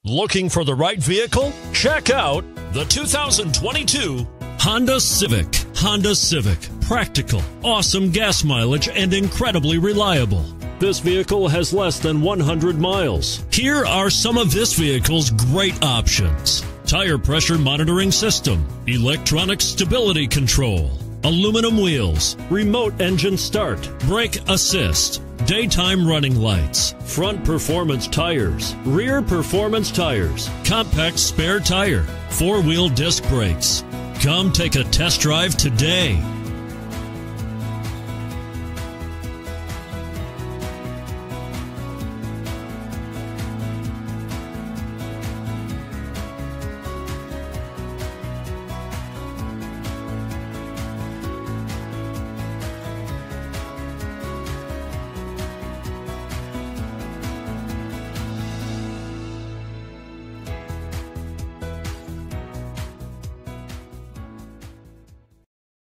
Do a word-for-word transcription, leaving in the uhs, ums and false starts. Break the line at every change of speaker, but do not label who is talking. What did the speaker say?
Looking for the right vehicle? Check out the two thousand twenty-two Honda Civic. Honda Civic. Practical, awesome gas mileage, and incredibly reliable. This vehicle has less than one hundred miles. Here are some of this vehicle's great options: tire pressure monitoring system, electronic stability control, aluminum wheels, remote engine start, brake assist, daytime running lights, front performance tires, rear performance tires, compact spare tire, four-wheel disc brakes. Come take a test drive today.